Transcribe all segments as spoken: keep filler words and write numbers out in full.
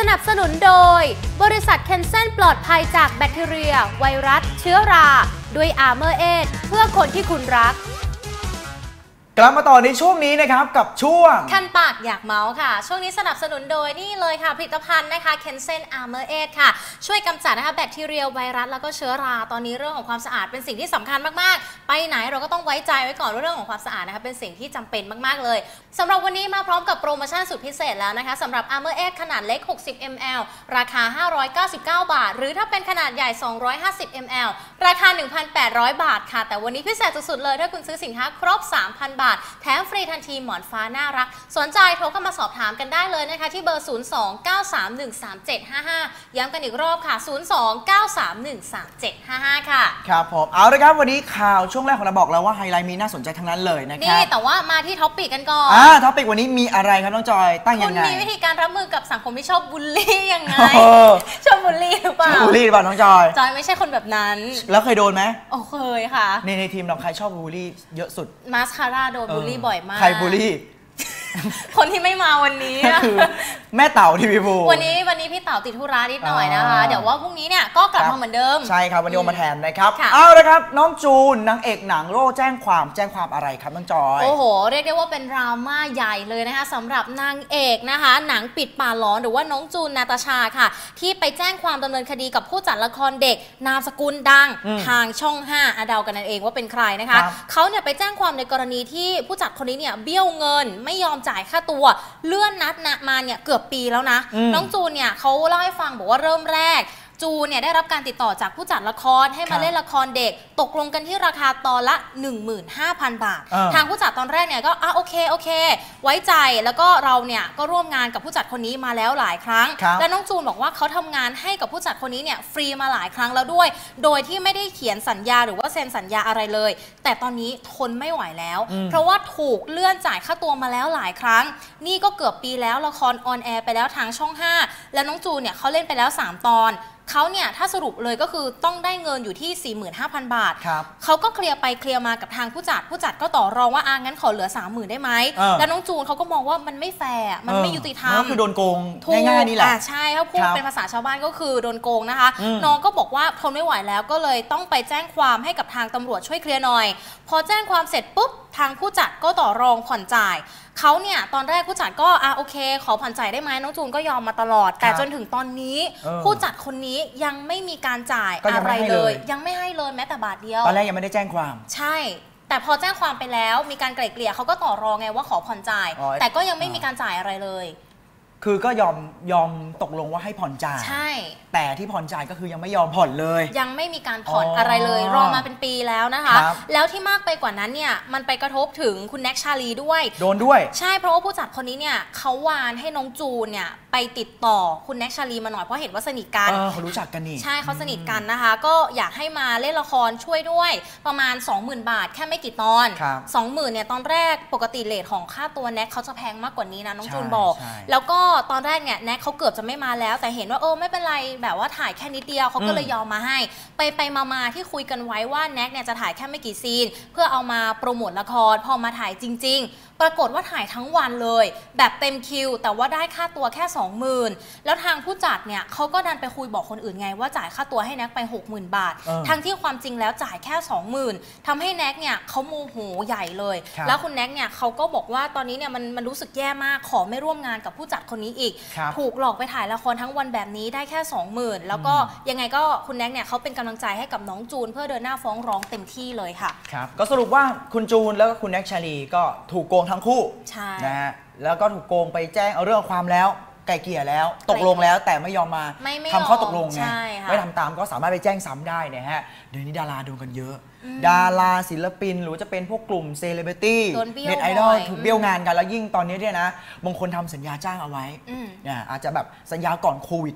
นับสนุนโดยบริษัทเคนเซนปลอดภัยจากแบคทีเรียไวรัสเชื้อราด้วยอาร์เมอร์เอทเพื่อคนที่คุณรักกลับมาต่อในช่วงนี้นะครับกับช่วงคันปากอยากเมาส์ค่ะช่วงนี้สนับสนุนโดยนี่เลยค่ะผลิตภัณฑ์นะคะ Kensen Armor Aid ค่ะช่วยกำจัดนะคะแบคทีเรียไวรัสแล้วก็เชื้อราตอนนี้เรื่องของความสะอาดเป็นสิ่งที่สำคัญมากๆไปไหนเราก็ต้องไว้ใจไว้ก่อนว่าเรื่องของความสะอาดนะคะเป็นสิ่งที่จำเป็นมากๆเลยสำหรับวันนี้มาพร้อมกับโปรโมชั่นสุดพิเศษแล้วนะคะสำหรับ Armor Aid ขนาดเล็กหกสิบมิลลิลิตร ราคาห้าร้อยเก้าสิบเก้าบาทหรือถ้าเป็นขนาดใหญ่สองร้อยห้าสิบมิลลิลิตร ราคา หนึ่งพันแปดร้อยบาทค่ะแต่วันนี้พิเศษสุดๆเลยถ้าคุณซื้อสินค้าครบ สามพันบาทแถมฟรีทันทีหมอนฟ้าน่ารักสนใจโทรเข้ามาสอบถามกันได้เลยนะคะที่เบอร์ ศูนย์ สอง เก้า สาม หนึ่ง สาม เจ็ด ห้า ห้า ย้ำกันอีกรอบค่ะ ศูนย์ สอง เก้า สาม หนึ่ง สาม เจ็ด ห้า ห้า ค่ะครับผมเอาละครับวันนี้ข่าวช่วงแรกของเราบอกแล้วว่าไฮไลท์มีน่าสนใจทั้งนั้นเลยนะครับนี่แต่ว่ามาที่ท็อปปิกกันก่อนอ่าท็อปปิกวันนี้มีอะไรครับน้องจอยตั้งยังไงคุณมีวิธีการรับมือกับสังคมที่ชอบบูลลี่ยังไงชอบบูลลี่หรือเปล่าชอบบูลลี่หรือเปล่าน้องจอยจอยไม่ใช่คนแบบนั้นแล้วเคยโดนไหมโอ้เคยค่ะในในทีมเราใครชอบบูลลี่เยอะสุดมาสคาร่าโดนบูลลี่บ่อยมากใครบูลลี่คนที่ไม่มาวันนี้คือแม่เต่าทีวีภูวันนี้วันนี้พี่เต่าติดธุระนิดหน่อยนะคะเดี๋ยวว่าพรุ่งนี้เนี่ยก็กลับมาเหมือนเดิมใช่ครับวันนี้มาแทนนะครับเอาละครับน้องจูนนางเอกหนังโร่แจ้งความแจ้งความอะไรครับน้องจอยโอ้โหเรียกได้ว่าเป็นดราม่าใหญ่เลยนะคะสำหรับนางเอกนะคะหนังปิดป่าหลอนหรือว่าน้องจูนนาตาชาค่ะที่ไปแจ้งความดำเนินคดีกับผู้จัดละครเด็กนามสกุลดังทางช่องห้าเดากันนั่นเองว่าเป็นใครนะคะเขาเนี่ยไปแจ้งความในกรณีที่ผู้จัดคนนี้เนี่ยเบี้ยวเงินไม่ยอมจ่ายค่าตัวเลื่อนนัดนะมาเนี่ยเกือบปีแล้วนะน้องจูนเนี่ยเขาเล่าให้ฟังบอกว่าเริ่มแรกจูนเนี่ยได้รับการติดต่อจากผู้จัดละครให้มาเล่นละครเด็กตกลงกันที่ราคาตอนละ หนึ่งหมื่นห้าพัน บาททางผู้จัดตอนแรกเนี่ยก็อ่ะโอเคโอเคไว้ใจแล้วก็เราเนี่ยก็ร่วมงานกับผู้จัดคนนี้มาแล้วหลายครั้งและน้องจูนบอกว่าเขาทำงานให้กับผู้จัดคนนี้เนี่ยฟรีมาหลายครั้งแล้วด้วยโดยที่ไม่ได้เขียนสัญญาหรือว่าเซ็นสัญญาอะไรเลยแต่ตอนนี้ทนไม่ไหวแล้วเพราะว่าถูกเลื่อนจ่ายค่าตัวมาแล้วหลายครั้งนี่ก็เกือบปีแล้วละครออนแอร์ไปแล้วทางช่องห้าและน้องจูนเนี่ยเขาเล่นไปแล้วสามตอนเขาเนี่ยถ้าสรุปเลยก็คือต้องได้เงินอยู่ที่ สี่หมื่นห้าพัน บาทเขาก็เคลียร์ไปเคลียร์มากับทางผู้จัดผู้จัดก็ต่อรองว่าอ่างั้นขอเหลือ สามหมื่น ได้ไหมแล้วน้องจูนเขาก็มองว่ามันไม่แฟร์มันไม่ยุติธรรมก็คือโดนโกงง่ายๆนี่แหละใช่ถ้าพูดเป็นภาษาชาวบ้านก็คือโดนโกงนะคะน้องก็บอกว่าทนไม่ไหวแล้วก็เลยต้องไปแจ้งความให้กับทางตำรวจช่วยเคลียร์หน่อยพอแจ้งความเสร็จปุ๊บทางผู้จัดก็ต่อรองผ่อนจ่ายเขาเนี่ยตอนแรกผู้จัดก็อ่ะโอเคขอผ่อนจ่ายได้ไหมน้องจูนก็ยอมมาตลอดแต่จนถึงตอนนี้ผู้จัดคนนี้ยังไม่มีการจ่ายอะไรเลยยังไม่ให้เลยแม้แต่บาทเดียวตอนแรกยังไม่ได้แจ้งความใช่แต่พอแจ้งความไปแล้วมีการไกล่เกลี่ยเขาก็ต่อรองไงว่าขอผ่อนจ่ายแต่ก็ยังไม่มีการจ่ายอะไรเลยคือก็ยอมยอมตกลงว่าให้ผ่อนจ่ายใช่แต่ที่ผ่อนจ่ายก็คือยังไม่ยอมผ่อนเลยยังไม่มีการผ่อนอะไรเลยรอมาเป็นปีแล้วนะคะแล้วที่มากไปกว่านั้นเนี่ยมันไปกระทบถึงคุณแน็กชาลีด้วยโดนด้วยใช่เพราะว่าผู้จัดคนนี้เนี่ยเขาวานให้น้องจูนเนี่ยไปติดต่อคุณแน็กชาลีมาหน่อยเพราะเห็นว่าสนิทกันเขารู้จักกันนี่ใช่เขาสนิทกันนะคะก็อยากให้มาเล่นละครช่วยด้วยประมาณ สองหมื่น บาทแค่ไม่กี่ตอน สองหมื่น เนี่ยตอนแรกปกติเรทของค่าตัวแน็กเขาจะแพงมากกว่านี้นะน้องจูนบอกแล้วก็ตอนแรกเนี่ยแน็กเขาเกือบจะไม่มาแล้วแต่เห็นว่าเออไม่เป็นไรแบบว่าถ่ายแค่นิดเดียวเขาก็เลยยอมมาให้ไปไปมาๆที่คุยกันไว้ว่าแน็กเนี่ยจะถ่ายแค่ไม่กี่ซีนเพื่อเอามาโปรโมทละครพอมาถ่ายจริงๆปรากฏว่าถ่ายทั้งวันเลยแบบเต็มคิวแต่ว่าได้ค่าตัวแค่ สองหมื่น แล้วทางผู้จัดเนี่ยเขาก็ดันไปคุยบอกคนอื่นไงว่าจ่ายค่าตัวให้แน็กไป หกหมื่น บาททั้งที่ความจริงแล้วจ่ายแค่ สองหมื่น ทำให้แน็กเนี่ยเขาโมโหใหญ่เลยแล้วคุณแน็กเนี่ยเขาก็บอกว่าตอนนี้เนี่ยมันมันรู้สึกแย่มากขอไม่ร่วมงานกับผู้จัดคนนี้อีกถูกหลอกไปถ่ายละครทั้งวันแบบนี้ได้แค่ สองหมื่น แล้วก็ยังไงก็คุณแน็กเนี่ยเขาเป็นกำลังใจให้กับน้องจูนเพื่อเดินหน้าฟ้องร้องเต็มที่เลยค่ะครับก็สรุปว่าคุณจูนแล้วก็คุณแน็กชาลีก็ถูกโกงทั้งคู่นะฮะแล้วก็ถูกโกงไปแจ้งเอาเรื่องความแล้วไกลเกลี่ยแล้วตกลงแล้วแต่ไม่ยอมมาทำข้อตกลงไงไม่ทำตามก็สามารถไปแจ้งซ้ำได้เนี่ยฮะเดี๋ยวนี้ดาราโดนกันเยอะดาราศิลปินหรือจะเป็นพวกกลุ่มเซเลบริตี้เน็ตไอดอลถูกเบี้ยวงานกันแล้วยิ่งตอนนี้เนี่ยนะบางคนทำสัญญาจ้างเอาไว้เนี่ยอาจจะแบบสัญญาก่อนโควิดมา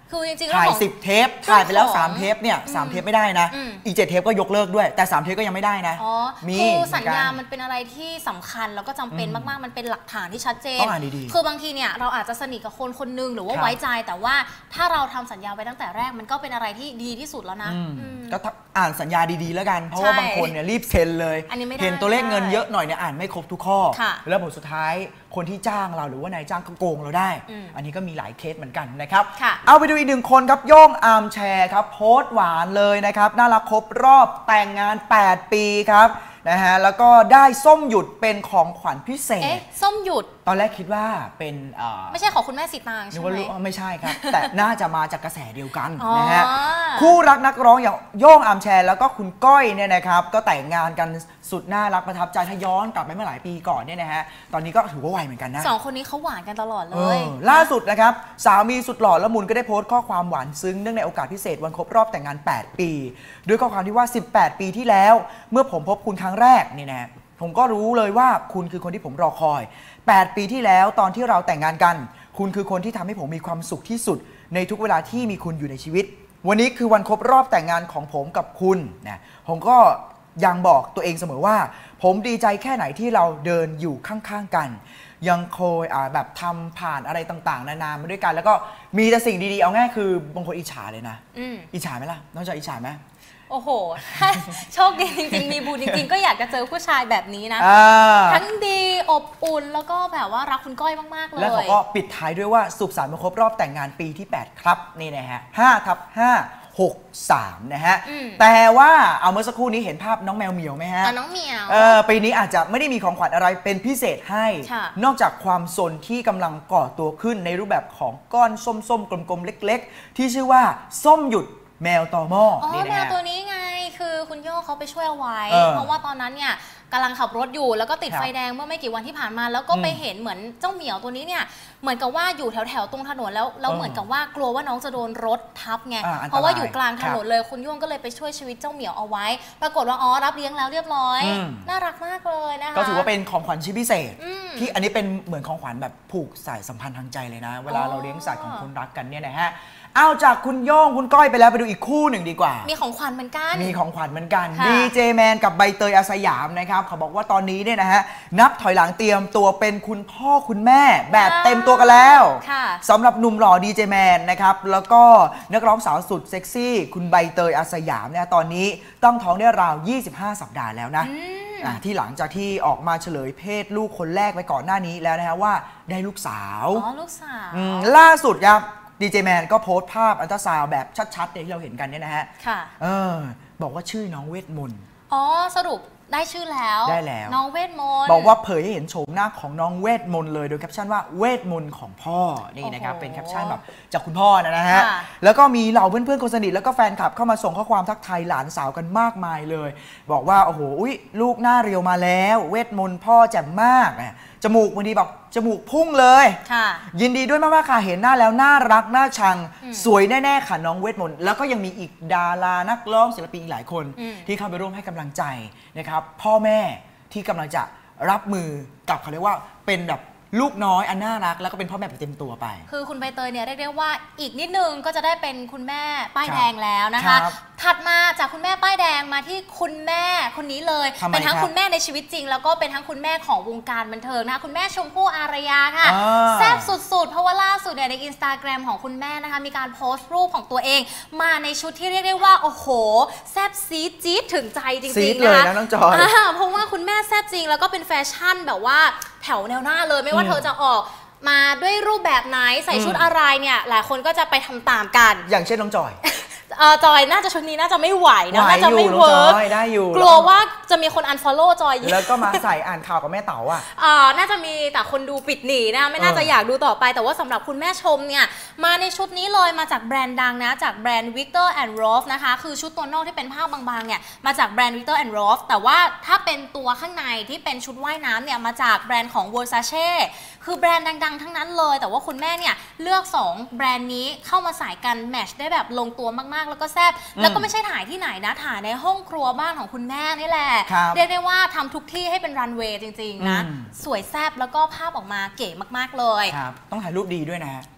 คือจริงๆถ่ายสิบเทปถ่ายไปแล้วสามเทปเนี่ยสามเทปไม่ได้นะอีกเจ็ดเทปก็ยกเลิกด้วยแต่สามเทปก็ยังไม่ได้นะมีคือสัญญามันเป็นอะไรที่สำคัญแล้วก็จำเป็นมากๆมันเป็นหลักฐานที่ชัดเจนคือบางทีเนี่ยเราอาจจะสนิทกับคนคนนึงหรือว่าไว้ใจแต่ว่าถ้าเราทำสัญญาไว้ตั้งแต่แรกมันก็เป็นอะไรที่ดีที่สุดแล้วนะก็อ่านสัญญาดีๆแล้วกันเพราะว่าบางคนเนี่ยรีบเซ็นเลยเห็นตัวเลขเงินเยอะหน่อยเนี่ยอ่านไม่ครบทุกข้อแล้วผลสุดท้ายคนที่จ้างเราหรือว่านายจ้างก็โกงเราได้อันนี้ก็มีหลายเคสเหมือนกันนะครับเอาไปดูอีกหนึ่งคนครับโย่งอาร์มแชร์ครับโพสต์หวานเลยนะครับน่ารักครบรอบแต่งงานแปดปีครับนะฮะแล้วก็ได้ส้มหยุดเป็นของขวัญพิเศษเอ๊ะส้มหยุดตอนแรกคิดว่าเป็นไม่ใช่ของคุณแม่สีตางใช่ไหมไม่ใช่ครับแต่น่าจะมาจากกระแสเดียวกันนะฮะคู่รักนักร้องอย่างโย่งอาร์มแชร์แล้วก็คุณก้อยเนี่ยนะครับก็แต่งงานกันสุดน่ารักประทับใจถ้าย้อนกลับไปเมื่อหลายปีก่อนเนี่ยนะฮะตอนนี้ก็ถือว่าไวเหมือนกันนะสองคนนี้เขาหวานกันตลอดเลยล่าสุดนะครับสามีสุดหล่อละมุนก็ได้โพสต์ข้อความหวานซึ้งเนื่องในโอกาสพิเศษวันครบรอบแต่งงานแปดปีด้วยข้อความที่ว่าสิบแปดปีที่แล้วเมื่อผมพบคุณครั้งแรกนี่นะผมก็รู้เลยว่าคุณคือคนที่ผมรอคอยแปดปีที่แล้วตอนที่เราแต่งงานกันคุณคือคนที่ทำให้ผมมีความสุขที่สุดในทุกเวลาที่มีคุณอยู่ในชีวิตวันนี้คือวันครบรอบแต่งงานของผมกับคุณนะผมก็ยังบอกตัวเองเสมอว่าผมดีใจแค่ไหนที่เราเดินอยู่ข้างๆกันยังคอยแบบทำผ่านอะไรต่างๆนานามาด้วยกันแล้วก็มีแต่สิ่งดีๆเอาง่ายคือบางคนอิจฉาเลยนะอิจฉาไหมล่ะน้องจอยอิจฉาไหมโอ้โหถ้าโชคดีจริงๆมีบุญจริงๆก็อยากจะเจอผู้ชายแบบนี้นะทั้งดีอบอุ่นแล้วก็แบบว่ารักคุณก้อยมากๆเลยแล้วเขาก็ปิดท้ายด้วยว่าสุขสันต์วันครบรอบแต่งงานปีที่แปดครับนี่นะฮะห้าทับห้า หกสามนะฮะแต่ว่าเอาเมื่อสักครู่นี้เห็นภาพน้องแมวเหมียวไหมฮะน้องเหมียวเออปีนี้อาจจะไม่ได้มีของขวัญอะไรเป็นพิเศษให้นอกจากความสนที่กำลังก่อตัวขึ้นในรูปแบบของก้อนส้มๆกลมๆเล็กๆที่ชื่อว่าส้มหยุดแมวตอหม้ออ๋อแมวตัวนี้ไงคือคุณโย่เขาไปช่วยเอาไว้เพราะว่าตอนนั้นเนี่ยกำลังขับรถอยู่แล้วก็ติดไฟแดงเมื่อไม่กี่วันที่ผ่านมาแล้วก็ไปเห็นเหมือนเจ้าเหมียวตัวนี้เนี่ยเหมือนกับว่าอยู่แถวแถวตรงถนนแล้วแล้วเหมือนกับว่ากลัวว่าน้องจะโดนรถทับไงเพราะว่าอยู่กลางถนนเลยคุณโย่งก็เลยไปช่วยชีวิตเจ้าเหมียวเอาไว้ปรากฏว่าอ๋อรับเลี้ยงแล้วเรียบร้อยน่ารักมากเลยนะคะก็ถือว่าเป็นของขวัญชิ้นพิเศษที่อันนี้เป็นเหมือนของขวัญแบบผูกสายสัมพันธ์ทางใจเลยนะเวลาเราเลี้ยงสัตว์ของคนรักกันเนี่ยนะฮะเอาจากคุณโย่งคุณก้อยไปแล้วไปดูอีกคู่หนึ่งดีกว่ามีของขวัญเหมือนกันมีของขวัญเหมือนกันดีเจแมนกับใบเตยอาสยามนะครับเขาบอกว่าตอนนี้เนี่ยนะฮะนับถอยหลังเตรียมตัวเป็นคุณพ่อคุณแม่แบบเต็มตัวกันแล้วสำหรับหนุ่มหล่อดีเจแมนนะครับแล้วก็นักร้องสาวสุดเซ็กซี่คุณใบเตยอาสยามเนี่ยตอนนี้ตั้งท้องได้ราวยี่สิบห้าสัปดาห์แล้วนะที่หลังจากที่ออกมาเฉลยเพศลูกคนแรกไปก่อนหน้านี้แล้วนะฮะว่าได้ลูกสาวอ๋อลูกสาวล่าสุดครับดีเจแมนก็โพสต์ภาพอัลตราซาวด์แบบชัดๆที่เราเห็นกันเนี่ยนะฮะค่ะเออบอกว่าชื่อน้องเวทมนต์อ๋อสรุปได้ชื่อแล้วได้แล้วน้องเวทมนต์บอกว่าเผยให้เห็นโฉมหน้าของน้องเวทมนต์เลยโดยแคปชั่นว่าเวทมนต์ของพ่อนี่นะครับเป็นแคปชั่นแบบจากคุณพ่อนะฮะแล้วก็มีเหล่าเพื่อนๆคนสนิทแล้วก็แฟนคลับเข้ามาส่งข้อความทักทายหลานสาวกันมากมายเลยบอกว่าโอ้โหอุ๊ยลูกหน้าเรียวมาแล้วเวทมนต์พ่อแจ่มมากจมูกบางทีบอกจมูกพุ่งเลยยินดีด้วยมากๆค่ะเห็นหน้าแล้วน่ารักน่าชังสวยแน่ๆค่ะน้องเวทมนต์แล้วก็ยังมีอีกดารานักร้องศิลปินอีกหลายคนที่เข้าไปร่วมให้กำลังใจนะครับพ่อแม่ที่กำลังจะรับมือกับเขาเรียกว่าเป็นแบบลูกน้อยอันน่ารักแล้วก็เป็นพ่อแม่แบบเต็มตัวไปคือคุณใบเตยเนี่ยเรียกได้ว่าอีกนิดนึงก็จะได้เป็นคุณแม่ป้ายแดงแล้วนะคะถัดมาจากคุณแม่ป้ายแดงมาที่คุณแม่คนนี้เลยเป็นทั้งคุณแม่ในชีวิตจริงแล้วก็เป็นทั้งคุณแม่ของวงการบันเทิงนะคุณแม่ชมพู่อารยาค่ะแซ่บสุดๆเพราะว่าล่าสุดเนี่ยในอินสตาแกรมของคุณแม่นะคะมีการโพสต์รูปของตัวเองมาในชุดที่เรียกได้ว่าโอ้โหแซ่บซีดจี๊ดถึงใจจริงๆนะคะน้องจอยเพราะว่าคุณแม่แซ่บจริงแล้วก็เป็นแฟชั่นแบบว่าแถวแนวหน้าเลยไม่ว่าเธอจะออกมาด้วยรูปแบบไหนใส่ชุดอะไรเนี่ยหลายคนก็จะไปทำตามกันอย่างเช่นน้องจอยจอยน่าจะชุดนี้น่าจะไม่ไหวนะน่าจะไม่เวิร์กได้อยู่กลัวว่าจะมีคน unfollow จอยแล้วก็มาใส่อ่านข่าวกับแม่เต๋าอ่ะน่าจะมีแต่คนดูปิดหนีนะไม่น่าจะอยากดูต่อไปแต่ว่าสำหรับคุณแม่ชมเนี่ยมาในชุดนี้เลยมาจากแบรนด์ดังนะจากแบรนด์ Viktor and Rolf นะคะคือชุดตัวนอกที่เป็นผ้าบางๆเนี่ยมาจากแบรนด์ Viktor and Rolf แต่ว่าถ้าเป็นตัวข้างในที่เป็นชุดว่ายน้ำเนี่ยมาจากแบรนด์ของ Versace คือแบรนด์ดังๆทั้งนั้นเลยแต่ว่าคุณแม่เนี่ยเลือกสองแบรนด์นี้เข้ามาใส่กันแมทช์ได้แบบลงตัวมากๆแล้วก็แซ่บแล้วก็ไม่ใช่ถ่ายที่ไหนนะถ่ายในห้องครัวบ้านของคุณแม่นี่แหละเรียกได้ว่าทำทุกที่ให้เป็นรันเวย์จริงๆนะสวยแซ่บแล้วก็ภาพออกมาเก๋มากๆเลยครับต้องถ่ายรูปดีด้วยนะ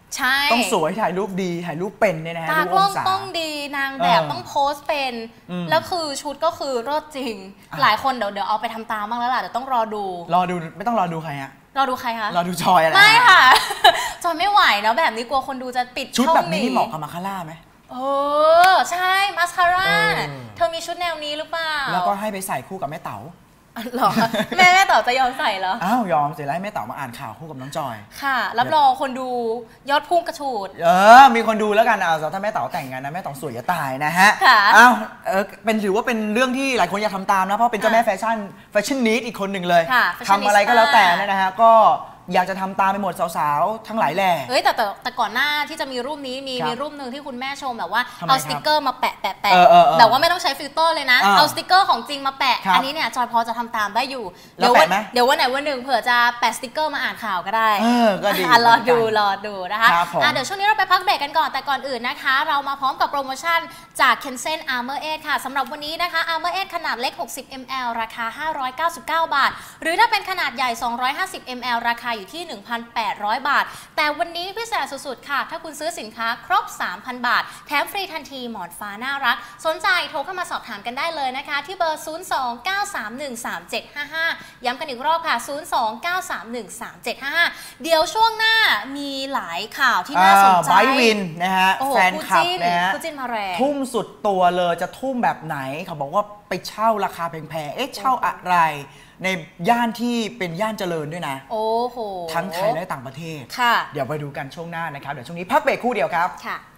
ใช่ต้องสวยถ่ายรูปดีถ่ายรูปเป็นเนี่ยนะฮะตากล้องต้องดีนางแบบต้องโพสเป็นแล้วคือชุดก็คือรอดจริงหลายคนเดี๋ยวเดี๋ยวเอาไปทำตามบ้างแล้วล่ะเดี๋ยวต้องรอดูรอดูไม่ต้องรอดูใครฮะรอดูใครคะรอดูจอยอะไรไม่ค่ะจอยไม่ไหวแล้วแบบนี้กลัวคนดูจะปิดชุดแบบนี้เหมาะกับมาคาร่าไหมเออใช่มาสคาร่าเธอมีชุดแนวนี้หรือเปล่าแล้วก็ให้ไปใส่คู่กับแม่เต๋าหรอแม่แม่เต๋าจะยอมใส่เหรออ้าวยอมเสร็จแล้วให้แม่เต๋ามาอ่านข่าวคู่กับน้องจอยค่ะรับรองคนดูยอดพุ่งกระฉูดเออมีคนดูแล้วกันเอาถ้าแม่เต๋าแต่งงานนะแม่เต๋าสวยจะตายนะฮะค่ะอ้าวเออเป็นถือว่าเป็นเรื่องที่หลายคนอยากทำตามนะเพราะเป็นเจ้าแม่แฟชั่นแฟชั่นนิสอีกคนหนึ่งเลยทำอะไรก็แล้วแต่นะฮะก็อยากจะทำตามไปหมดสาวๆทั้งหลายแหล่เฮ้ยแต่แต่แต่ก่อนหน้าที่จะมีรูปนี้มีมีรูปหนึ่งที่คุณแม่ชมแบบว่าเอาสติกเกอร์มาแปะแปะแปะแบบว่าไม่ต้องใช้ฟิลเตอร์เลยนะเอาสติกเกอร์ของจริงมาแปะอันนี้เนี่ยจอยพอจะทำตามได้อยู่เดี๋ยววันเดี๋ยววันไหนวันหนึ่งเผื่อจะแปะสติกเกอร์มาอ่านข่าวก็ได้เออก็ดีรอดูรอดูนะคะเดี๋ยวช่วงนี้เราไปพักเบรกกันก่อนแต่ก่อนอื่นนะคะเรามาพร้อมกับโปรโมชั่นจาก Kensen Armor Edge ค่ะสำหรับวันนี้นะคะ Armor Edge ขนาดเล็กหกสิบมิลลิลิตร ราคาห้าร้อยเก้าสิบเก้าบาทหรือถ้าเป็นขนาดใหญ่สองร้อยห้าสิบมิลลิลิตร ราคาอยู่ที่ หนึ่งพันแปดร้อยบาทแต่วันนี้พิเศษสุดๆค่ะถ้าคุณซื้อสินค้าครบ สามพัน บาทแถมฟรีทันทีหมอนฟ้าน่ารักสนใจโทรเข้ามาสอบถามกันได้เลยนะคะที่เบอร์ ศูนย์ สอง เก้า สาม หนึ่ง สาม เจ็ด ห้า ห้า ย้ำกันอีกรอบค่ะ ศูนย์ สอง เก้า สาม หนึ่ง สาม เจ็ด ห้า ห้า เดี๋ยวช่วงหน้ามีหลายข่าวที่น่าสนใจไบวินนะฮะแฟนคลับนะฮะทุ่มสุดตัวเลยจะทุ่มแบบไหนเขาบอกว่าไปเช่าราคาแพงๆเอ๊ะเช่าอะไรในย่านที่เป็นย่านเจริญด้วยนะโอ้โหทั้งไทยและต่างประเทศค่ะเดี๋ยวไปดูกันช่วงหน้านะครับเดี๋ยวช่วงนี้พักเบรกคู่เดียวครับค่ะ